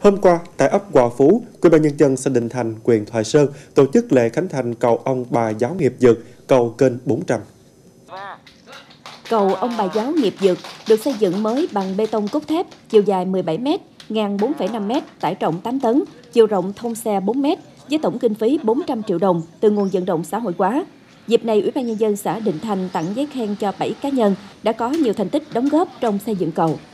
Hôm qua, tại ấp Hòa Phú, Ủy ban nhân dân xã Định Thành, huyện Thoại Sơn tổ chức lễ khánh thành cầu ông bà Giáo Nghiệp Dược, cầu kênh 400. Cầu ông bà Giáo Nghiệp Dược được xây dựng mới bằng bê tông cốt thép, chiều dài 17 m, ngang 4,5 m, tải trọng 8 tấn, chiều rộng thông xe 4 m, với tổng kinh phí 400 triệu đồng từ nguồn vận động xã hội hóa. Dịp này, Ủy ban nhân dân xã Định Thành tặng giấy khen cho 7 cá nhân đã có nhiều thành tích đóng góp trong xây dựng cầu.